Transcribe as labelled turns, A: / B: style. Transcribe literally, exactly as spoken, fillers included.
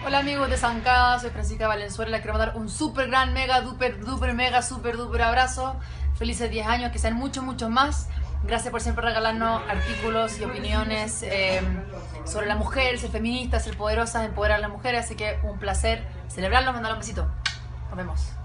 A: Hola amigos de Zancada, soy Francisca Valenzuela, les quiero mandar un super gran, mega, duper, duper, mega, super, duper abrazo. Felices diez años, que sean muchos, muchos más. Gracias por siempre regalarnos artículos y opiniones eh, sobre la mujer, ser feminista, ser poderosa, empoderar a las mujeres. Así que un placer celebrarlo, mandarle un besito. Nos vemos.